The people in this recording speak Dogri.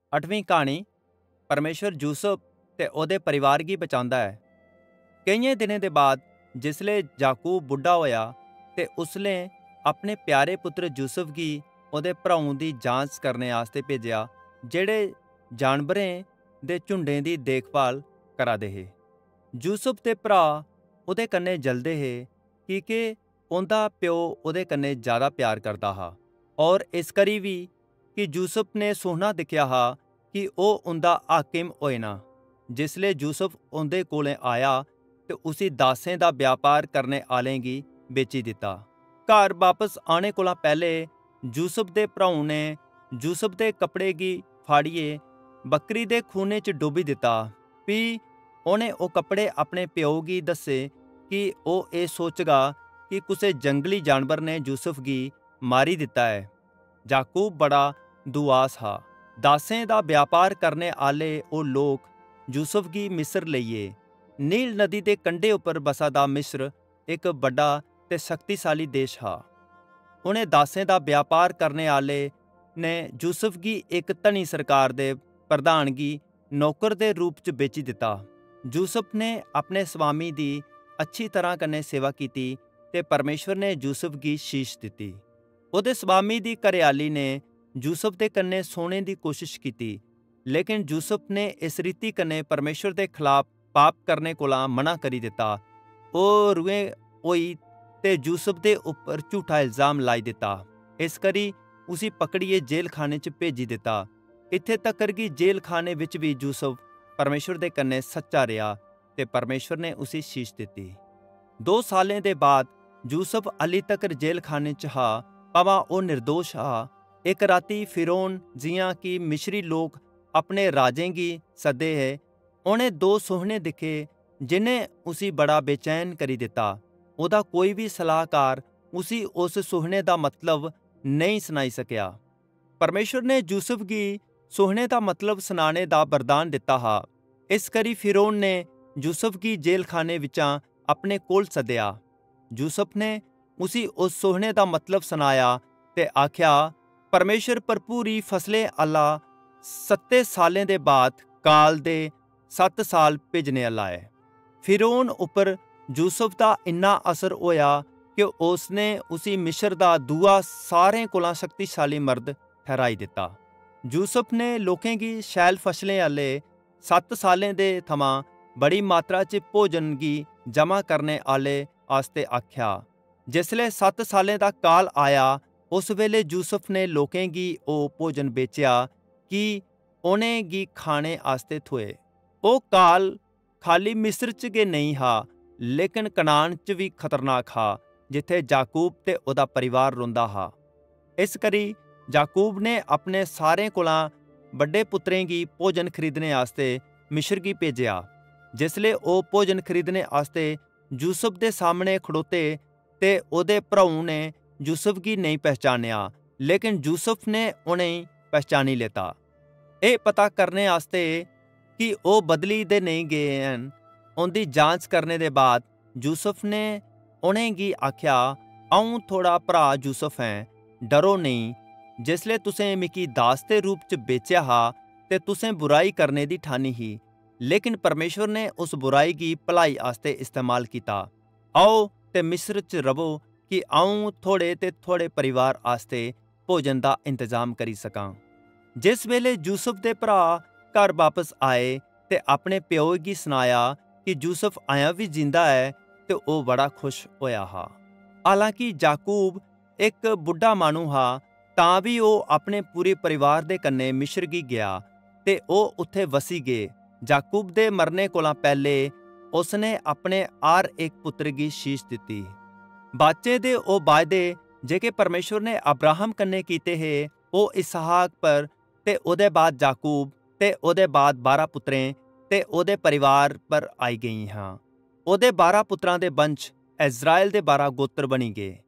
8वीं कहानी परमेश्वर यूसुफ ते ओदे परिवार गी बचांदा है। केइयें दिनें दे बाद जिसले याकूब बुढ़ा होया ते उसने अपने प्यारे पुत्र यूसुफ गी ओदे भ्राऊं दी जांच करने आस्ते भेजिया जेड़े जानवरें दे झुंडें दी देखभाल करा दे हे। यूसुफ दे भ्रा ओदे कन्ने जलदे हे कि के ओंदा प्यो ओदे कन्ने ज़्यादा प्यार करदा हा और इस करी भी कि यूसुफ ने सुहना दिखया हा कि ओह उंदा हाकिम होए ना। जिसले यूसुफ उंदे कोले आया ते उसी दासें दा व्यापार करने आलें गी बेची दिता। घर वापस आने कोला पैहले यूसुफ दे भ्राऊं ने यूसुफ दे कपड़े गी फाड़िए बकरी दे खूने च डुब्बी दिता। भी उ'नें ओह कपड़े अपने प्यो गी दस्से कि ओह एह सोचगा कि कुसै जंगली जानवर ने यूसुफ गी मारी दिता है। याकूब बड़ा दुआस हा। दासें दा व्यापार करने आले ओह लोक यूसुफ गी मिस्र लेइये। नील नदी दे कंढे उपर बसा दा मिस्र एक बड़ा ते शक्तिशाली देश हा। उ'नें दासें दा व्यापार करने आले ने यूसुफ गी एक धनी सरकार दे प्रधान गी नौकर दे रूप च बेची दिता। यूसुफ ने अपने स्वामी दी अच्छी तरह कन्ने सेवा कीती ते परमेश्वर ने यूसुफ गी शीश दिती। ओदे स्वामी दी घरेआली ने यूसुफ दे कन्ने सोने दी कोशिश कीती, लेकिन यूसुफ ने इस रीति कन्ने परमेश्वर दे खिलाफ पाप करने कोला मना करी दिता। ओह रुए होई ते यूसुफ दे उपर झूठा इल्जाम लाई दिता। इस करी उसी पकड़िए जेल खाने च भेजी दिता। इत्थे तकर कि जेल खाने विच भी यूसुफ परमेश्वर दे कन्ने सच्चा रहा ते परमेश्वर ने उसी शीश दिती। 2 सालें दे बाद यूसुफ अली तकर जेल खाने च हा, भावां ओह निर्दोष हा। एक राती फिरौन जियां कि मिस्री लोक अपने राजें गी सदे है, उ'नें 2 सोहने दिखे जिन्हें उसी बड़ा बेचैन करी दिता। ओदा कोई भी सलाहकार उसी उस सोहने दा मतलब नहीं सुनाई सकिया। परमेश्वर ने यूसुफ गी सोहने दा मतलब सुनाने दा वरदान दिता हा। इस करी फिरौन ने यूसुफ गी जेल खाने विचां अपने कोल सद्या। यूसुफ ने उसी उस सोहने दा मतलब सुनाया ते आख्या, परमेश्वर भरपूरी फसलें आला 7 सालें दे बाद काल दे 7 साल भेजने आला है। फिरौन उपर यूसुफ दा इन्ना असर होया कि उसने उसी मिस्र दा दूआ सारें कोला शक्तिशाली मर्द ठहराई दिता। यूसुफ ने लोकें गी शैल फसलें आले 7 सालें दे थमां बड़ी मात्रा च भोजन गी जमा करने आले आस्ते आख्या। जिसले 7 सालें दा काल आया, उस वेले यूसुफ ने लोकें गी ओह भोजन बेचया कि उ'नें गी खाने आस्ते थोए। ओह काल खाली मिस्र च गै नहीं हा, लेकिन कनान च भी खतरनाक हा, जिथे याकूब ते ओदा परिवार रोंदा हा। इस करी याकूब ने अपने सारें कोला बड्डे पुत्रें गी भोजन खरीदने आस्ते मिस्र गी भेजिया। जिसले ओह भोजन खरीदने आस्ते यूसुफ दे सामने खड़ोते ते ओदे भ्राऊं ने यूसुफ गी नहीं पहचानिया, लेकिन यूसुफ ने उ'नें पहचानी लेता। एह पता करने आस्ते कि ओह बदली दे नहीं गए हन, उंदी जांच करने दे बाद यूसुफ ने उ'नें गी आख्या, अऊं थोड़ा भरा यूसुफ ऐं, डरो नेईं। जिसले तुसें मिकी दास दे रूप च बेचया हा ते तुसें बुराई करने दी ठानी ही, लेकिन परमेश्वर ने उस बुराई गी भलाई आस्ते इस्तेमाल कीता। आओ ते मिस्र च रवो कि अऊं थोड़े ते थोड़े परिवार आस्ते भोजन दा इंतजाम करी सकां। जिस वेले यूसुफ दे भरा घर वापस आए ते अपने प्यो गी सनाया कि यूसुफ अयां भी जिंदा है, ते ओह बड़ा खुश होया हा। हालांकि याकूब एक बुढ़ा मानू हा, तां भी ओह अपने पूरे परिवार दे कन्ने मिस्र गी गया ते ओह उत्थे वसी गए। याकूब दे मरने कोला पैहले उसने अपने हर एक पुत्र गी शीश दिती। बाचे दे ओह वायदे जेके परमेश्वर ने अब्राहम कन्ने कीते हे, ओह इसहाक पर ते ओदे बाद याकूब ते ओदे बाद 12 पुत्रें ते ओदे परिवार पर आई गई हां। ओदे 12 पुत्रां दे वंश इज़राइल दे 12 गोत्र बनी गए।